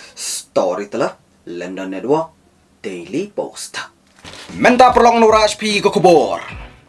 Story telah London Network Daily Post. Menta perlong nuraj pi ko kubor.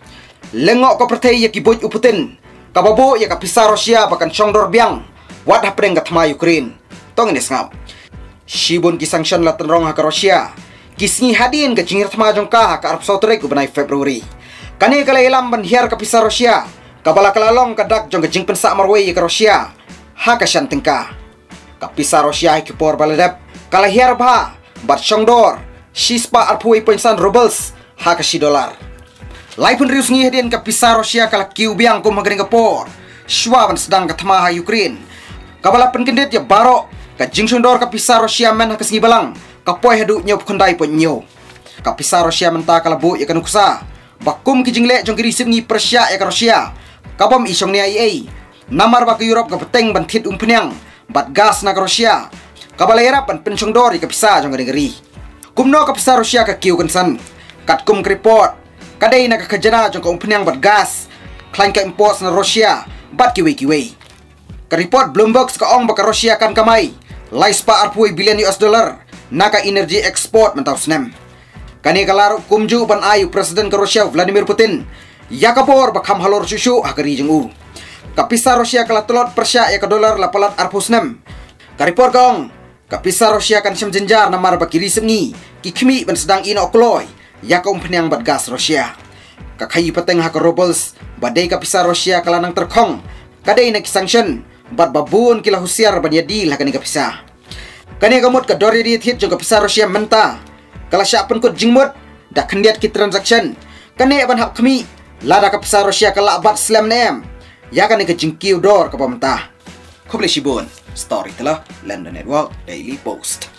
Lengok ko pertei ya kibuj uputin. Kababo ya kapisa Rusia bakan chongdor biang. Wat hapreng gatma Ukraine. Tong ini ngap. Shibun ki sanction la tenrong ha Rusia. Kisngi hadin ke jingir tma jongka ka Arab Saudi ku benai Februari. Kani kala ilam ban hiar kapisa Rusia. Kabala kalalong kadak jong ke jing pensa marwei ka Rusia. Ha ka shantingka. Kapisa Rusia ki por baladap kala hiar ba bat chongdor. Shispa arpui pensan rubles ha ka $. Lai pun rius ngi hadin kapisa Rusia kala kiu biang kum hagring kapor. Shwa ban sedang katma ha Ukraine. Kabala penkendet ya baro ka jing chongdor kapisa Rusia men ha kasngi balang. Kapoi hadu nyop kondai pun nyo. Kapisa Rusia menta kala bu ya kanuksa. Bakum ki jingle jong kiri ngi Persia ya ka Rusia. Kabam isong ni IA. Namar ba ka Europe ka peteng ban thit umpenyang. Bat gas na ka Rusia. Kabala Arab ban penchongdor ka pisa jong negeri. Kumno ka pisa Rusia ka kiu kansan. Kat kum report. Kadai na ka kajana jong ka umpenyang bat gas. Klain ka import na Rusia. Bat kiwi. Ka report Bloomberg ka ong ba ka Rusia kan kamay. Laispa arpui billion $. Naka energy export mentaw snem. Kani kalaro kumju ban ayu Presiden ka Rusia Vladimir Putin. Yakapor bakam halor susu agari jengu. Kapisa Rusia kala telot Persia ya ka dolar lapalat arpusnem. Karipor gong. Kapisa Rusia kan sem jenjar namar bakiri semni. Kikmi ban sedang ino kloy. Ya ka umpenyang bat gas Rusia. Kakayi peteng ha ka rubles. Badai kapisa Rusia kala nang terkong. Kadai na sanction. Bat babun kila husiar ban yadil ha kani kapisa. Kani kamut ka dori di hit jong kapisa Rusia menta. Kala siapun kut jingmut. Da kendiat ki transaction. Kani ban hap kami. Lada kapisa Rusia kala bat slam nem. Ya kan ke jingkiu dor ke pemerintah. Kau boleh shibun. Story telah London Network Daily Post.